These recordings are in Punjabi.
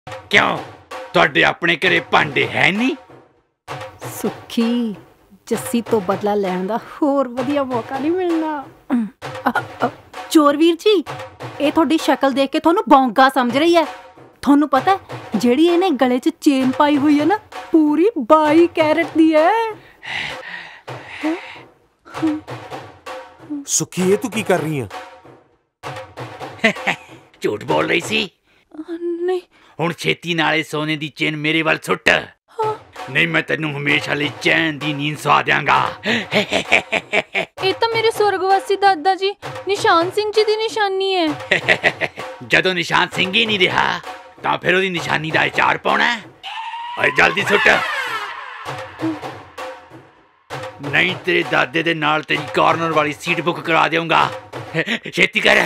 क्यों ਤੁਹਾਡੇ ਆਪਣੇ ਘਰੇ ਭਾਂਡੇ ਹੈ ਨਹੀਂ? ਸੁੱਖੀ, ਜੱਸੀ ਤੋਂ ਬਦਲਾ ਲੈਣ ਦਾ ਹੋਰ ਵਧੀਆ ਮੌਕਾ ਨਹੀਂ ਮਿਲਣਾ। ਚੋਰ ਵੀਰ ਜੀ, ਇਹ ਤੁਹਾਡੀ ਸ਼ਕਲ ਦੇਖ ਕੇ ਤੁਹਾਨੂੰ ਬੌਂਗਾ ਸਮਝ ਰਹੀ ਹੈ। ਤੁਹਾਨੂੰ ਪਤਾ ਜਿਹੜੀ ਇਹਨੇ ਗਲੇ 'ਚ ਚੇਨ ਪਾਈ ਹੋਈ ਹੈ ਨਾ, ਪੂਰੀ 22 ਕੈਰਟ ਦੀ ਹੈ। ਸੁੱਖੀ, ਇਹ ਤੂੰ ਕੀ ਕਰ ਰਹੀ ਆ? ਝੂਠ ਬੋਲ ਰਹੀ ਸੀ? ਨਹੀਂ। ਹੁਣ ਛੇਤੀ ਨਾਲੇ ਸੋਨੇ ਦੀ ਚੇਨ ਮੇਰੇ ਵੱਲ ਸੁੱਟ, ਨਹੀਂ ਮੈਂ ਤੈਨੂੰ ਹਮੇਸ਼ਾ ਲਈ ਚੈਨ ਦੀ ਨੀਂਦ ਸਵਾ ਦਿਆਂਗਾ। ਇਹ ਤਾਂ ਮੇਰੇ ਸਵਰਗਵਾਸੀ ਦਾਦਾ ਜੀ ਨਿਸ਼ਾਨ ਸਿੰਘ ਜੀ ਦੀ ਨਿਸ਼ਾਨੀ ਹੈ। ਜਦੋਂ ਨਿਸ਼ਾਨ ਸਿੰਘ ਹੀ ਨਹੀਂ ਰਿਹਾ ਤਾਂ ਫਿਰ ਉਹਦੀ ਨਿਸ਼ਾਨੀ ਦਾ ਅਚਾਰ ਪਾਉਣਾ। ਓਏ ਜਲਦੀ ਸੁੱਟ, ਨਹੀਂ ਤੇਰੇ ਦਾਦੇ ਦੇ ਨਾਲ ਤੇਰੀ ਕਾਰਨਰ ਵਾਲੀ ਸੀਟ ਬੁੱਕ ਕਰਾ ਦੇਵਾਂਗਾ। ਛੇਤੀ ਕਰ।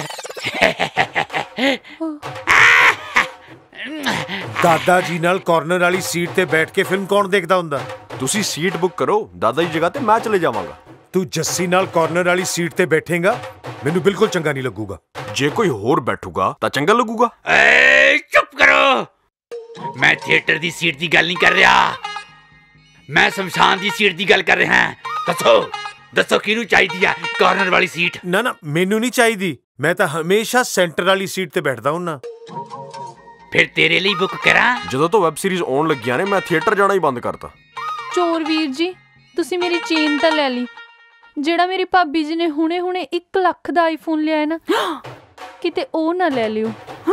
ਦਾਦਾ ਜੀ ਨਾਲ ਕਾਰਨਰ ਵਾਲੀ ਸੀਟ ਤੇ ਬੈਠ ਕੇ ਫਿਲਮ ਕੌਣ ਦੇਖਦਾ ਹੁੰਦਾ? ਤੁਸੀਂ ਸੀਟ ਬੁੱਕ ਕਰੋ, ਦਾਦਾ ਜੀ ਜਗ੍ਹਾ ਤੇ ਮੈਂ ਚਲੇ ਜਾਵਾਂਗਾ। ਤੂੰ ਜੱਸੀ ਨਾਲ ਕਾਰਨਰ ਵਾਲੀ ਸੀਟ ਤੇ ਬੈਠੇਗਾ, ਮੈਨੂੰ ਬਿਲਕੁਲ ਚੰਗਾ ਨਹੀਂ ਲੱਗੂਗਾ। ਜੇ ਕੋਈ ਹੋਰ ਬੈਠੂਗਾ ਤਾਂ ਚੰਗਾ ਲੱਗੂਗਾ। ਚੁੱਪ ਕਰੋ, ਮੈਂ ਥੀਏਟਰ ਦੀ ਸੀਟ ਦੀ ਗੱਲ ਨਹੀਂ ਕਰ ਰਿਹਾ, ਮੈਂ ਸ਼ਮਸ਼ਾਨ ਦੀ ਸੀਟ ਦੀ ਗੱਲ ਕਰ ਰਿਹਾ। ਦੱਸੋ ਦੱਸੋ ਕਿਹਨੂੰ ਚਾਹੀਦੀ ਆ ਕਾਰਨਰ ਵਾਲੀ ਸੀਟ? ਨਾ ਨਾ, ਮੈਨੂੰ ਨਹੀਂ ਚਾਹੀਦੀ, ਮੈਂ ਤਾਂ ਹਮੇਸ਼ਾ ਸੈਂਟਰ ਵਾਲੀ ਸੀਟ ਤੇ ਬੈਠਦਾ ਹੁੰਨਾ। ਫਿਰ ਤੇਰੇ ਲਈ ਬੁੱਕ ਕਰਾਂ? ਜਦੋਂ ਤੋਂ ਵੈਬ ਸੀਰੀਜ਼ ਆਉਣ ਲੱਗੀਆਂ ਨੇ ਮੈਂ ਥੀਏਟਰ ਜਾਣਾ ਹੀ ਬੰਦ ਕਰਤਾ। ਚੋਰ ਵੀਰ ਜੀ, ਤੁਸੀਂ ਮੇਰੀ ਚੇਨ ਤਾਂ ਲੈ ਲਈ, ਜਿਹੜਾ ਮੇਰੀ ਭਾਬੀ ਜੀ ਨੇ ਹੁਣੇ 1 ਲੱਖ ਦਾ ਆਈਫੋਨ ਲਿਆ ਹੈ ਨਾ, ਕਿਤੇ ਉਹ ਨਾ ਲੈ ਲਿਓ।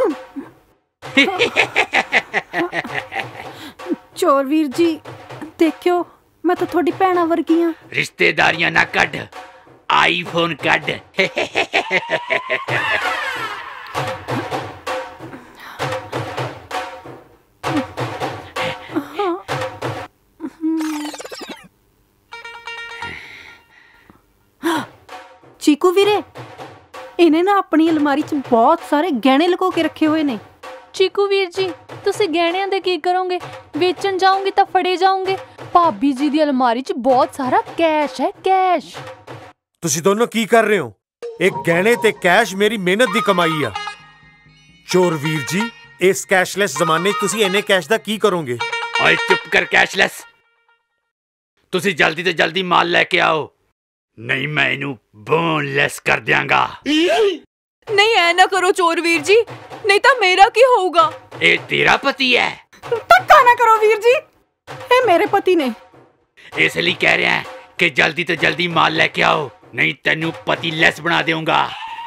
ਚੋਰ ਵੀਰ ਜੀ, ਦੇਖਿਓ ਮੈਂ ਤਾਂ ਤੁਹਾਡੀ ਭੈਣਾਂ ਵਰਗੀ ਹਾਂ। ਰਿਸ਼ਤੇਦਾਰੀਆਂ ਨਾ ਕੱਢ, ਆਈਫੋਨ ਕੱਢ। ਚੀਕੂ ਵੀਰੇ, ਇਹਨੇ ਨਾ ਆਪਣੀ ਅਲਮਾਰੀ 'ਚ ਬਹੁਤ ਸਾਰੇ ਗਹਿਣੇ ਲੁਕੋ ਕੇ ਰੱਖੇ ਹੋਏ ਨੇ। ਚੀਕੂ ਵੀਰ ਜੀ, ਤੁਸੀਂ ਗਹਿਣਿਆਂ ਦੇ ਕੀ ਕਰੋਗੇ? ਵੇਚਣ ਜਾਓਗੇ ਤਾਂ ਫੜੇ ਜਾਓਗੇ। ਭਾਬੀ ਜੀ ਦੀ ਅਲਮਾਰੀ 'ਚ ਬਹੁਤ ਸਾਰਾ ਕੈਸ਼ ਹੈ, ਕੈਸ਼। ਤੁਸੀਂ ਦੋਨੋਂ ਕੀ ਕਰ ਰਹੇ ਹੋ? ਇਹ ਗਹਿਣੇ ਤੇ ਕੈਸ਼ ਮੇਰੀ ਮਿਹਨਤ ਦੀ ਕਮਾਈ ਆ। ਚੋਰ ਵੀਰ ਜੀ, ਇਸ ਕੈਸ਼ਲੈਸ ਜ਼ਮਾਨੇ 'ਚ ਤੁਸੀਂ ਇੰਨੇ ਕੈਸ਼ ਦਾ ਕੀ ਕਰੋਗੇ? ਓਏ ਚੁੱਪ ਕਰ ਕੈਸ਼ਲੈਸ, ਤੁਸੀਂ ਜਲਦੀ ਤੋਂ ਜਲਦੀ ਮਾਲ ਲੈ ਕੇ ਆਓ, ਨਹੀਂ ਮੈਂ ਇਹਨੂੰ ਬੋਨਲੈਸ ਕਰ ਦਿਆਂਗਾ। ਨਹੀਂ ਐ ਨਾ ਕਰੋ ਚੋਰ ਵੀਰ ਜੀ, ਨਹੀਂ ਤਾਂ ਮੇਰਾ ਕੀ ਹੋਊਗਾ? ਇਹ ਤੇਰਾ ਪਤੀ ਹੈ? ਧੱਕਾ ਨਾ ਕਰੋ ਵੀਰ ਜੀ, ਇਹ ਮੇਰੇ ਪਤੀ ਨੇ। ਇਸ ਲਈ ਕਹਿ ਰਿਹਾ ਕਿ ਜਲਦੀ ਤੋਂ ਜਲਦੀ ਮਾਲ ਲੈ ਕੇ ਆਓ, ਨਹੀਂ ਤੈਨੂੰ ਪਤੀ ਲੈਸ ਬਣਾ ਦੇਵਾਂਗਾ।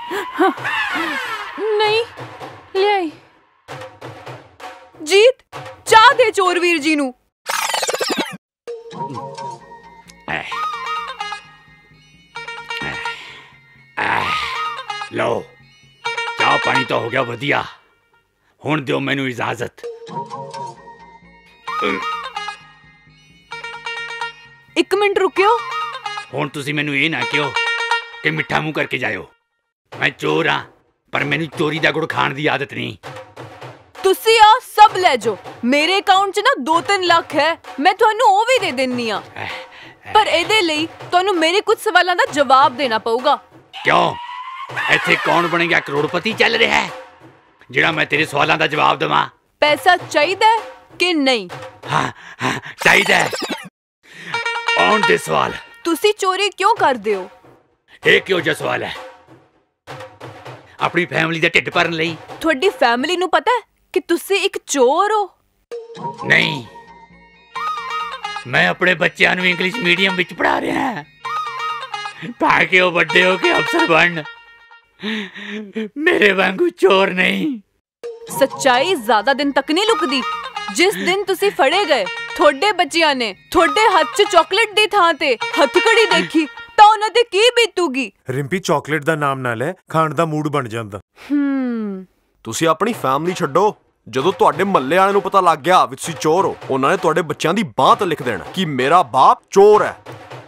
ਨਹੀਂ ਲਿਆਈ। ਜੀਤ, ਚਾਹ ਦੇ ਚੋਰ ਵੀਰ ਜੀ ਨੂੰ। ਲਓ, ਚਾਹ ਪਾਣੀ ਤਾਂ ਹੋ ਗਿਆ ਵਧੀਆ, ਹੁਣ ਦਿਓ ਮੈਨੂੰ ਇਜਾਜ਼ਤ। ਇੱਕ ਮਿੰਟ ਰੁਕਿਓ। ਹੁਣ ਤੁਸੀਂ ਮੈਨੂੰ ਇਹ ਨਾ ਕਿਹੋ ਕਿ ਮਿੱਠਾ ਮੂੰਹ ਕਰਕੇ ਜਾਇਓ। ਮੈਂ ਚੋਰ ਹਾਂ, ਪਰ ਮੈਨੂੰ ਚੋਰੀ ਦਾ ਗੁੜ ਖਾਣ ਦੀ ਆਦਤ ਨਹੀਂ। ਤੁਸੀਂ ਆ ਸਭ ਲੈ ਜਾਓ, ਮੇਰੇ ਅਕਾਊਂਟ 'ਚ ਨਾ 2-3 ਲੱਖ ਹੈ, ਮੈਂ ਤੁਹਾਨੂੰ ਉਹ ਵੀ ਦੇ ਦਿੰਨੀ ਆ, ਪਰ ਇਹਦੇ ਲਈ ਤੁਹਾਨੂੰ ਮੇਰੇ ਕੁਝ ਸਵਾਲਾਂ ਦਾ ਜਵਾਬ ਦੇਣਾ ਪਊਗਾ। ਕਿਉਂ? ਇੱਥੇ ਕੌਣ ਬਣੇਗਾ ਕਰੋੜਪਤੀ ਚੱਲ ਰਿਹਾ ਹੈ ਜਿਹੜਾ ਮੈਂ ਤੇਰੇ ਸਵਾਲਾਂ ਦਾ ਜਵਾਬ ਦੇਵਾਂ? ਪੈਸਾ ਚਾਹੀਦਾ ਕਿ ਨਹੀਂ? ਹਾਂ ਚਾਹੀਦਾ ਹੈ। ਆਉਣ ਦੇ ਸਵਾਲ। ਤੁਸੀਂ ਚੋਰੀ ਕਿਉਂ ਕਰਦੇ ਹੋ? ਇਹ ਕਿਉਂ ਜਿਹਾ ਸਵਾਲ ਹੈ? ਆਪਣੀ ਫੈਮਿਲੀ ਦਾ ਢਿੱਡ ਭਰਨ ਲਈ। ਤੁਹਾਡੀ ਫੈਮਿਲੀ ਨੂੰ ਪਤਾ ਹੈ ਕਿ ਤੁਸੀਂ ਇੱਕ ਚੋਰ ਹੋ? ਨਹੀਂ, ਮੈਂ ਆਪਣੇ ਬੱਚਿਆਂ ਨੂੰ ਇੰਗਲਿਸ਼ ਮੀਡੀਅਮ ਵਿੱਚ ਪੜ੍ਹਾ ਰਿਹਾ ਹਾਂ ਤਾਂ ਕਿ ਉਹ ਵੱਡੇ ਹੋ ਕੇ ਅਫਸਰ ਬਣਨ, ਮੇਰੇ ਵਾਂਗੂ ਚੋਰ ਨਹੀਂ। ਸੱਚਾਈ ਜ਼ਿਆਦਾ ਦਿਨ ਤੱਕ ਨਹੀਂ ਲੁਕਦੀ। ਜਿਸ ਦਿਨ ਤੁਸੀਂ ਫੜੇ ਗਏ, ਤੁਹਾਡੇ ਬੱਚਿਆਂ ਨੇ ਤੁਹਾਡੇ ਹੱਥ 'ਚ ਚਾਕਲੇਟ ਦੀ ਥਾਂ ਤੇ ਹੱਥਕੜੀ ਦੇਖੀ ਤਾਂ ਉਹਨਾਂ ਤੇ ਕੀ ਬੀਤੂਗੀ? ਰਿੰਪੀ, ਚਾਕਲੇਟ ਦਾ ਨਾਮ ਨਾ ਲੈ, ਖਾਣ ਦਾ ਮੂਡ ਬਣ ਜਾਂਦਾ। ਤੁਸੀਂ ਆਪਣੀ ਫੈਮਿਲੀ ਛੱਡੋ, ਜਦੋਂ ਤੁਹਾਡੇ ਮੱਲੇ ਵਾਲਿਆਂ ਨੂੰ ਪਤਾ ਲੱਗ ਗਿਆ ਵੀ ਤੁਸੀਂ ਚੋਰ ਹੋ, ਉਹਨਾਂ ਨੇ ਤੁਹਾਡੇ ਬੱਚਿਆਂ ਦੀ ਬਾਂਹ ਤੇ ਲਿਖ ਦੇਣਾ ਕਿ ਮੇਰਾ ਬਾਪ ਚੋਰ ਹੈ।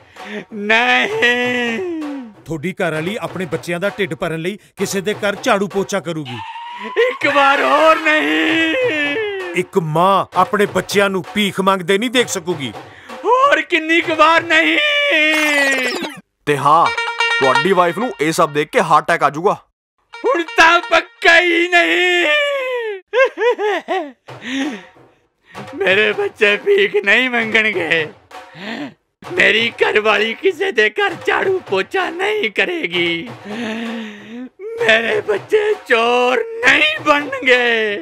ਨਹੀਂ, ਤੁਹਾਡੀ ਘਰ ਵਾਲੀ ਆਪਣੇ ਬੱਚਿਆਂ ਦਾ ਢਿੱਡ ਭਰਨ ਲਈ ਕਿਸੇ ਦੇ ਘਰ ਝਾੜੂ ਪੋਚਾ ਕਰੂਗੀ। ਇੱਕ ਵਾਰ ਹੋਰ ਨਹੀਂ। ਇੱਕ ਮਾਂ ਆਪਣੇ ਬੱਚਿਆਂ ਨੂੰ ਭੀਖ ਮੰਗਦੇ ਨਹੀਂ ਦੇਖ ਸਕੂਗੀ। ਹੋਰ ਕਿੰਨੀ ਕੁ ਵਾਰ ਨਹੀਂ। ਤੇ ਹਾਂ, ਤੁਹਾਡੀ ਵਾਈਫ ਨੂੰ ਇਹ ਸਭ ਦੇਖ ਕੇ ਹਾਰਟ ਅਟੈਕ ਆ ਜਾਊਗਾ। ਹੁਣ ਤਾਂ ਪੱਕਾ ਹੀ ਨਹੀਂ। मेरे बच्चे भीख नहीं मंगण गए। मेरी घरवाली किसी दे घर झाड़ू पोछा नहीं करेगी। मेरे बच्चे चोर नहीं बनगे।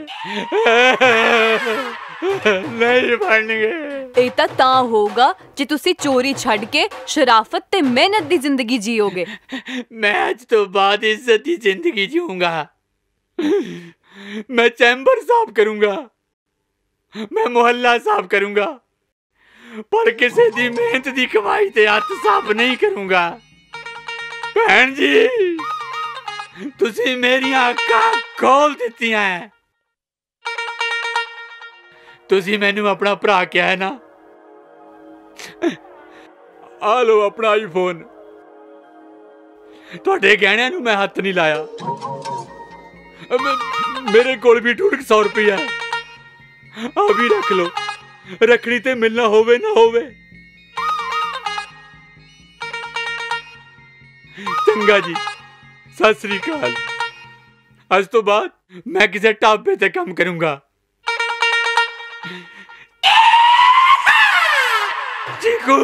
नहीं बनगे। ਇਹ ਤਾਂ ਹੋਊਗਾ ਜੇ ਤੁਸੀਂ ਚੋਰੀ ਛੱਡ ਕੇ ਸ਼ਰਾਫਤ ਤੇ ਮਿਹਨਤ ਦੀ ਜ਼ਿੰਦਗੀ ਜੀਓਗੇ। मैं आज तो बाद इज्जत की जिंदगी जीऊंगा। मैं चैम्बर साफ करूंगा, मैं मोहल्ला साफ करूंगा, पर किसी दी मेहनत दी कमाई ते हथ साफ नहीं करूंगा। भैन जी तुसी मेरियां अक्खां खोल दित्तियां है। तुसी मैनू अपना भरा क्या है ना, आ लो अपना आईफोन। तुहाडे गहणियां नू मैं हथ नहीं लाया। मेरे कोल भी 150 रुपया है, आ भी रख लो। रखड़ी ते मिलना होवे ना होवे। चंगा जी, सत श्री अकाल। आज तो बाद मैं किसी ढाबे ते काम करूंगा। चीकू,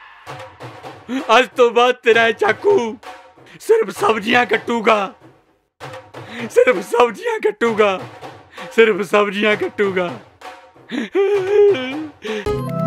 आज तो बाद तेरा चाकू सिर्फ सब्जियां कटूगा, सिर्फ सब्जियां कटूगा, सिर्फ सब्जियां कटूगा।